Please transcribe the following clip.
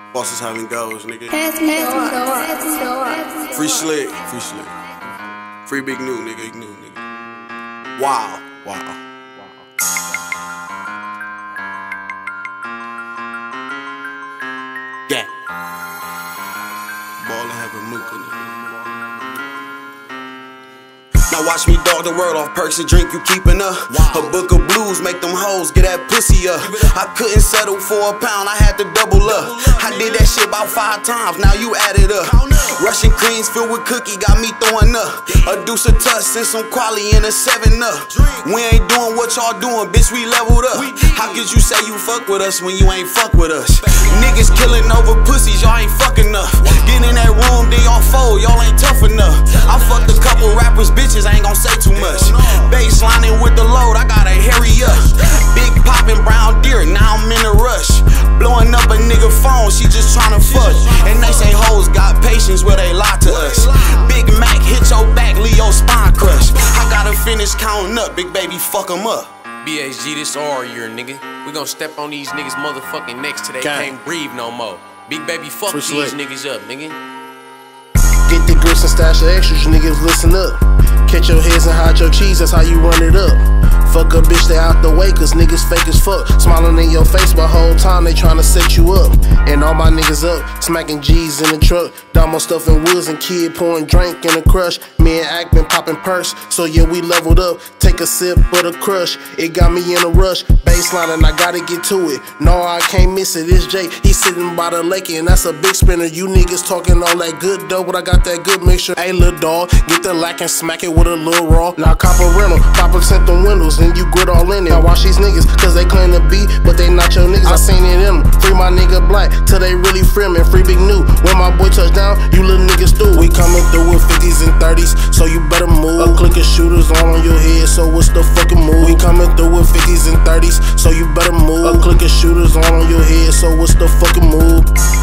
Bosses having goals, nigga. Free Slick, free Slick. Free Big New, nigga. Wow. Yeah. Ballin' have a mooka, nigga. Now watch me dog the world off perks and drink, you keeping up. A book of blues make them hoes get that pussy up. I couldn't settle for a pound, I had to double up. I did that shit about 5 times, now you add it up. Russian creams filled with cookie got me throwing up. A deuce of tuss and some quality and a 7-up. We ain't doing what y'all doing, bitch, we leveled up. How could you say you fuck with us when you ain't fuck with us? Niggas killing over pussies, y'all ain't fuck enough. Get in that room, then y'all fold, y'all ain't tough enough. I fucked a couple rappers, bitches, I ain't gon' say too much. Baselining with the load, I gotta hurry up. Big poppin' brown deer, now I'm in a rush. Blowing up a nigga phone, she just tryna fuck. And they say hoes got patience where they lie to us. Big Mac hit your back, leave your spine crush. I gotta finish counting up, big baby, fuck 'em up. BHG, this our year, nigga. We gon' step on these niggas motherfucking necks till they can't breathe no more. Big baby, fuck these niggas up, nigga. Get the grits and stash of extras, niggas listen up. Catch your heads and hide your cheese, that's how you run it up. Fuck a bitch, they out the way, cause niggas fake as fuck. Smiling in your face, but whole time they tryna set you up. And all my niggas up, smacking G's in the truck. Damo stuffing woods and kid pouring drink in a crush. Me and Ack been popping purse, so yeah, we leveled up. Take a sip of the crush, it got me in a rush. Baseline and I gotta get to it. No, I can't miss it, it's Jay, he's sitting by the lake and that's a big spinner. You niggas talking all that good dough, but I got that good mixture. Hey, little dog, get the lack and smack it with a little raw. Now cop a rental, pop a tint the windows, and you grit all in it. Now watch these niggas, cause they claim to be, but they not your niggas. I seen it in them. Free my nigga Black, till they really free me. Free Big New, when my boy touch down, you little niggas through. We coming through with 50s and 30s, so you better move. A click of shooters on your head, so what's the fucking move? We coming through with 50s and 30s, so you better move. A click of shooters on your head, so what's the fucking move?